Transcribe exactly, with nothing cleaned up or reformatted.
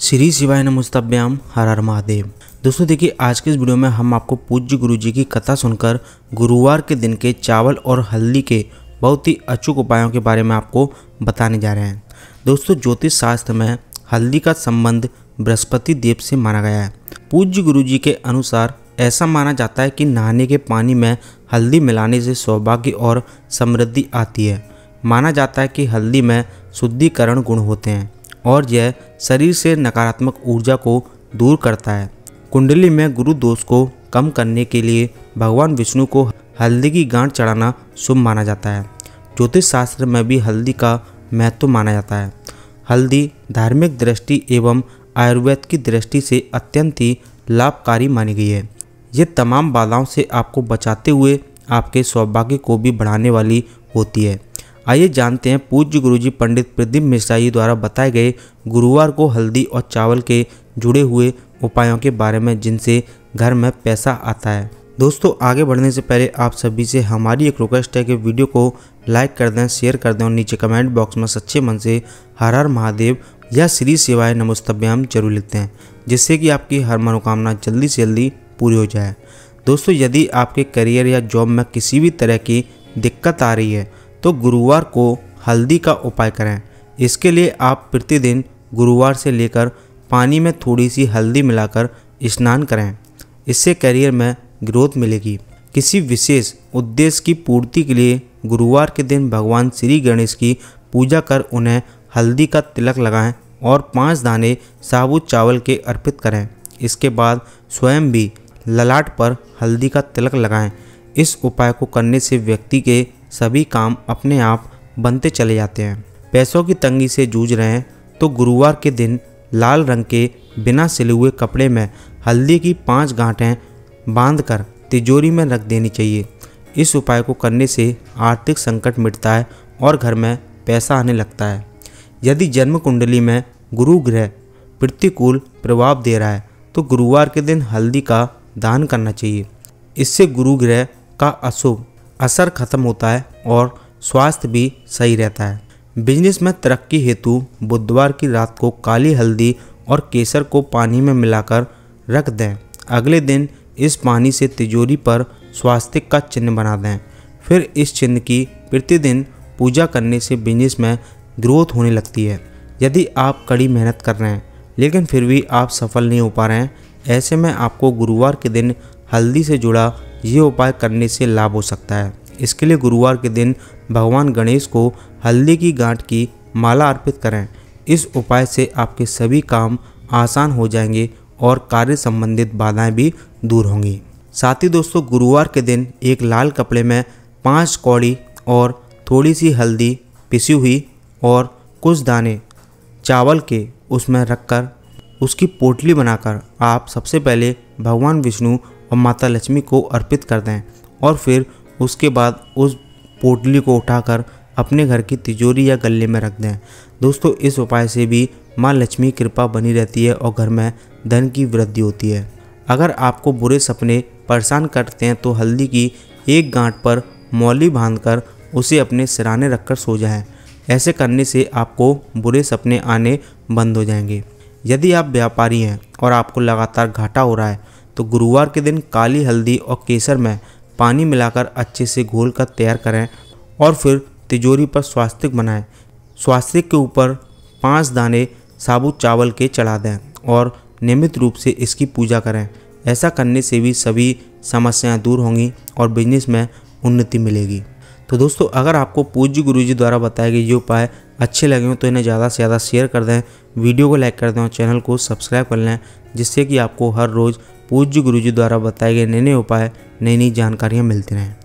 श्री शिवाय नमस्तभ्याम, हर हर महादेव। दोस्तों देखिए, आज के इस वीडियो में हम आपको पूज्य गुरु जी की कथा सुनकर गुरुवार के दिन के चावल और हल्दी के बहुत ही अचूक उपायों के बारे में आपको बताने जा रहे हैं। दोस्तों, ज्योतिष शास्त्र में हल्दी का संबंध बृहस्पति देव से माना गया है। पूज्य गुरु जी के अनुसार ऐसा माना जाता है कि नहाने के पानी में हल्दी मिलाने से सौभाग्य और समृद्धि आती है। माना जाता है कि हल्दी में शुद्धिकरण गुण होते हैं और यह शरीर से नकारात्मक ऊर्जा को दूर करता है। कुंडली में गुरु दोष को कम करने के लिए भगवान विष्णु को हल्दी की गांठ चढ़ाना शुभ माना जाता है। ज्योतिष शास्त्र में भी हल्दी का महत्व माना जाता है। हल्दी धार्मिक दृष्टि एवं आयुर्वेद की दृष्टि से अत्यंत ही लाभकारी मानी गई है। ये तमाम बाधाओं से आपको बचाते हुए आपके सौभाग्य को भी बढ़ाने वाली होती है। आइए जानते हैं पूज्य गुरुजी पंडित प्रदीप मिश्रा जी द्वारा बताए गए गुरुवार को हल्दी और चावल के जुड़े हुए उपायों के बारे में, जिनसे घर में पैसा आता है। दोस्तों, आगे बढ़ने से पहले आप सभी से हमारी एक रिक्वेस्ट है कि वीडियो को लाइक कर दें, शेयर कर दें और नीचे कमेंट बॉक्स में सच्चे मन से हर हर महादेव या श्री शिवाय नमस्तभ्याम जरूर लिखते हैं, जिससे कि आपकी हर मनोकामना जल्दी से जल्दी पूरी हो जाए। दोस्तों, यदि आपके करियर या जॉब में किसी भी तरह की दिक्कत आ रही है तो गुरुवार को हल्दी का उपाय करें। इसके लिए आप प्रतिदिन गुरुवार से लेकर पानी में थोड़ी सी हल्दी मिलाकर स्नान करें। इससे करियर में ग्रोथ मिलेगी। किसी विशेष उद्देश्य की पूर्ति के लिए गुरुवार के दिन भगवान श्री गणेश की पूजा कर उन्हें हल्दी का तिलक लगाएं और पाँच दाने साबुत चावल के अर्पित करें। इसके बाद स्वयं भी ललाट पर हल्दी का तिलक लगाएं। इस उपाय को करने से व्यक्ति के सभी काम अपने आप बनते चले जाते हैं। पैसों की तंगी से जूझ रहे हैं तो गुरुवार के दिन लाल रंग के बिना सिले हुए कपड़े में हल्दी की पांच गांठें बांधकर तिजोरी में रख देनी चाहिए। इस उपाय को करने से आर्थिक संकट मिटता है और घर में पैसा आने लगता है। यदि जन्म कुंडली में गुरु ग्रह प्रतिकूल प्रभाव दे रहा है तो गुरुवार के दिन हल्दी का दान करना चाहिए। इससे गुरु ग्रह का अशुभ असर खत्म होता है और स्वास्थ्य भी सही रहता है। बिजनेस में तरक्की हेतु बुधवार की रात को काली हल्दी और केसर को पानी में मिलाकर रख दें। अगले दिन इस पानी से तिजोरी पर स्वास्तिक का चिन्ह बना दें। फिर इस चिन्ह की प्रतिदिन पूजा करने से बिजनेस में ग्रोथ होने लगती है। यदि आप कड़ी मेहनत कर रहे हैं लेकिन फिर भी आप सफल नहीं हो पा रहे हैं, ऐसे में आपको गुरुवार के दिन हल्दी से जुड़ा ये उपाय करने से लाभ हो सकता है। इसके लिए गुरुवार के दिन भगवान गणेश को हल्दी की गांठ की माला अर्पित करें। इस उपाय से आपके सभी काम आसान हो जाएंगे और कार्य संबंधित बाधाएं भी दूर होंगी। साथ ही दोस्तों, गुरुवार के दिन एक लाल कपड़े में पाँच कौड़ी और थोड़ी सी हल्दी पिसी हुई और कुछ दाने चावल के उसमें रखकर उसकी पोटली बनाकर आप सबसे पहले भगवान विष्णु और माता लक्ष्मी को अर्पित कर दें और फिर उसके बाद उस पोटली को उठाकर अपने घर की तिजोरी या गल्ले में रख दें। दोस्तों, इस उपाय से भी माँ लक्ष्मी की कृपा बनी रहती है और घर में धन की वृद्धि होती है। अगर आपको बुरे सपने परेशान करते हैं तो हल्दी की एक गांठ पर मौली बांधकर उसे अपने सिराने रखकर सो जाएं। ऐसे करने से आपको बुरे सपने आने बंद हो जाएंगे। यदि आप व्यापारी हैं और आपको लगातार घाटा हो रहा है तो गुरुवार के दिन काली हल्दी और केसर में पानी मिलाकर अच्छे से घोल कर तैयार करें और फिर तिजोरी पर स्वास्तिक बनाएं। स्वास्तिक के ऊपर पांच दाने साबुत चावल के चढ़ा दें और नियमित रूप से इसकी पूजा करें। ऐसा करने से भी सभी समस्याएं दूर होंगी और बिजनेस में उन्नति मिलेगी। तो दोस्तों, अगर आपको पूज्य गुरुजी द्वारा बताए गए ये उपाय अच्छे लगे हो तो इन्हें ज़्यादा से ज़्यादा शेयर कर दें, वीडियो को लाइक कर दें और चैनल को सब्सक्राइब कर लें, जिससे कि आपको हर रोज़ पूज्य गुरुजी द्वारा बताए गए नए नए उपाय, नई नई जानकारियाँ मिलती रहें।